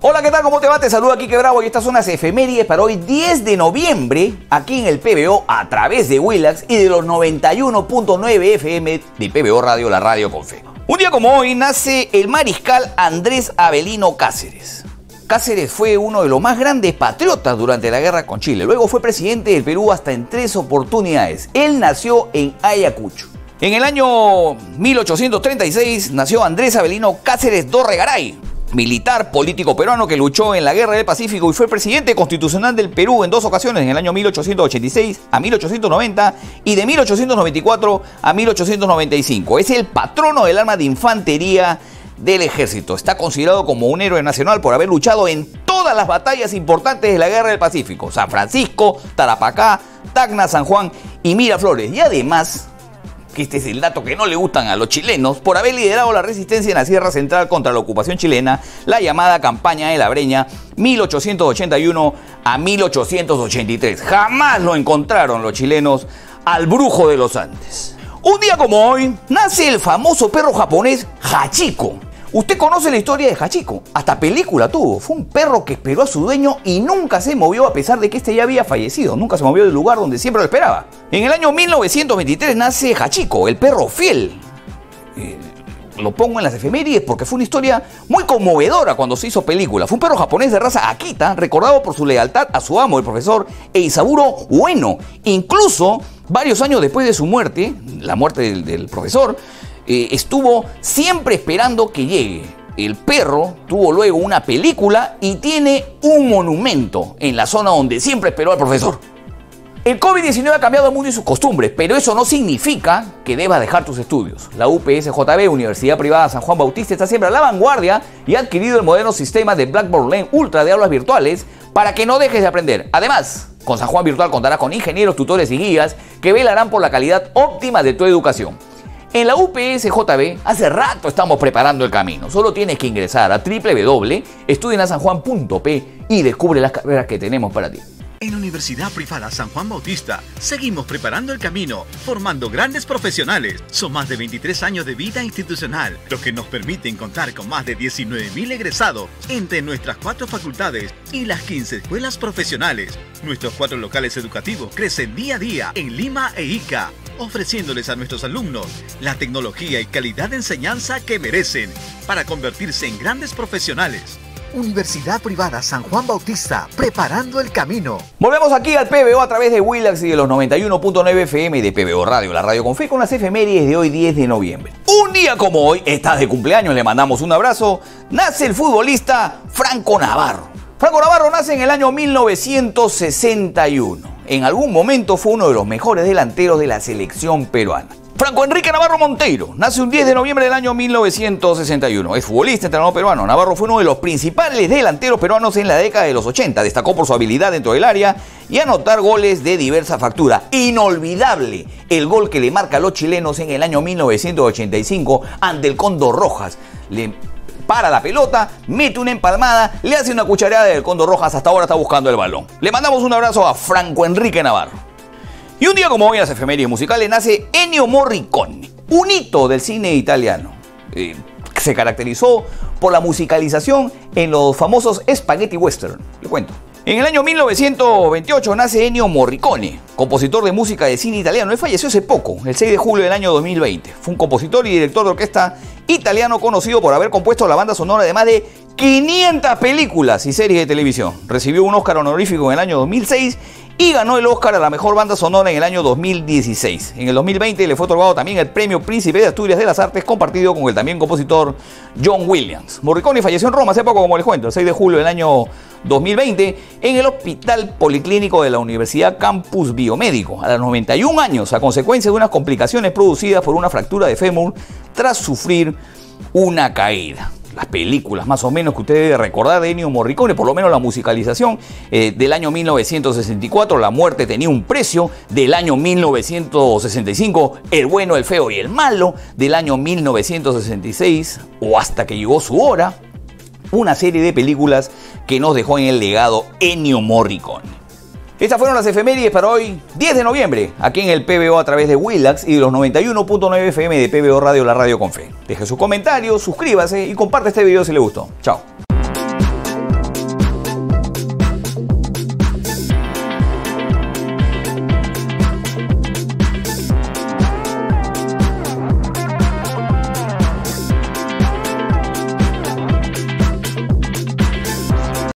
Hola, ¿qué tal? ¿Cómo te va? Te saluda Quique Bravo y estas son las efemérides para hoy 10 de noviembre aquí en el PBO a través de Willax y de los 91.9 FM de PBO Radio, la radio con fe. Un día como hoy nace el mariscal Andrés Avelino Cáceres. Cáceres fue uno de los más grandes patriotas durante la guerra con Chile. Luego fue presidente del Perú hasta en 3 oportunidades. Él nació en Ayacucho. En el año 1836 nació Andrés Avelino Cáceres Dorregaray, militar político peruano que luchó en la Guerra del Pacífico y fue presidente constitucional del Perú en 2 ocasiones, en el año 1886 a 1890 y de 1894 a 1895. Es el patrono del arma de infantería del ejército. Está considerado como un héroe nacional por haber luchado en todas las batallas importantes de la Guerra del Pacífico: San Francisco, Tarapacá, Tacna, San Juan y Miraflores. Y además, que este es el dato que no le gustan a los chilenos, por haber liderado la resistencia en la Sierra Central contra la ocupación chilena, la llamada campaña de la Breña 1881 a 1883. Jamás lo encontraron los chilenos al brujo de los Andes. Un día como hoy nace el famoso perro japonés Hachiko. Usted conoce la historia de Hachiko, hasta película tuvo. Fue un perro que esperó a su dueño y nunca se movió a pesar de que este ya había fallecido. Nunca se movió del lugar donde siempre lo esperaba. En el año 1923 nace Hachiko, el perro fiel. Lo pongo en las efemérides porque fue una historia muy conmovedora cuando se hizo película. Fue un perro japonés de raza Akita, recordado por su lealtad a su amo, el profesor Eisaburo Ueno. Incluso, varios años después de su muerte, la muerte del profesor, estuvo siempre esperando que llegue. El perro tuvo luego una película y tiene un monumento en la zona donde siempre esperó al profesor. El COVID-19 ha cambiado el mundo y sus costumbres, pero eso no significa que debas dejar tus estudios. La UPSJB, Universidad Privada San Juan Bautista, está siempre a la vanguardia y ha adquirido el moderno sistema de Blackboard Learn Ultra de aulas virtuales para que no dejes de aprender. Además, con San Juan Virtual contarás con ingenieros, tutores y guías que velarán por la calidad óptima de tu educación. En la UPSJB, hace rato estamos preparando el camino. Solo tienes que ingresar a www.estudienasanjuan.p y descubre las carreras que tenemos para ti. En Universidad Privada San Juan Bautista seguimos preparando el camino, formando grandes profesionales. Son más de 23 años de vida institucional, lo que nos permiten contar con más de 19.000 egresados entre nuestras 4 facultades y las 15 escuelas profesionales. Nuestros 4 locales educativos crecen día a día en Lima e Ica, ofreciéndoles a nuestros alumnos la tecnología y calidad de enseñanza que merecen para convertirse en grandes profesionales. Universidad Privada San Juan Bautista, preparando el camino. Volvemos aquí al PBO a través de Willax y de los 91.9 FM de PBO Radio, la radio con fe, con las efemérides de hoy 10 de noviembre. Un día como hoy, estás de cumpleaños, le mandamos un abrazo, nace el futbolista Franco Navarro. Franco Navarro nace en el año 1961. En algún momento fue uno de los mejores delanteros de la selección peruana. Franco Enrique Navarro Monteiro nace un 10 de noviembre del año 1961. Es futbolista, entrenador peruano. Navarro fue uno de los principales delanteros peruanos en la década de los 80. Destacó por su habilidad dentro del área y anotar goles de diversa factura. Inolvidable el gol que le marca a los chilenos en el año 1985 ante el Cóndor Rojas. Le para la pelota, mete una empalmada, le hace una cucharada del Cóndor Rojas. Hasta ahora está buscando el balón. Le mandamos un abrazo a Franco Enrique Navarro. Y un día como hoy en las efemérides musicales nace Ennio Morricone, un hito del cine italiano. Se caracterizó por la musicalización en los famosos spaghetti western. Le cuento. En el año 1928 nace Ennio Morricone, compositor de música de cine italiano. Él falleció hace poco, el 6 de julio del año 2020. Fue un compositor y director de orquesta italiano conocido por haber compuesto la banda sonora de más de 500 películas y series de televisión. Recibió un Oscar honorífico en el año 2006 y ganó el Oscar a la mejor banda sonora en el año 2016. En el 2020 le fue otorgado también el premio Príncipe de Asturias de las Artes, compartido con el también compositor John Williams. Morricone falleció en Roma hace poco, como les cuento, el 6 de julio del año 2020, en el Hospital Policlínico de la Universidad Campus Biomédico, a los 91 años, a consecuencia de unas complicaciones producidas por una fractura de fémur tras sufrir una caída. Las películas más o menos que usted debe recordar de Ennio Morricone, por lo menos la musicalización del año 1964, La muerte tenía un precio, del año 1965, El bueno, el feo y el malo, del año 1966, o Hasta que llegó su hora, una serie de películas que nos dejó en el legado Ennio Morricone. Estas fueron las efemérides para hoy, 10 de noviembre, aquí en el PBO a través de Willax y de los 91.9 FM de PBO Radio, la radio con fe. Deje su comentario, suscríbase y comparte este video si le gustó. Chao.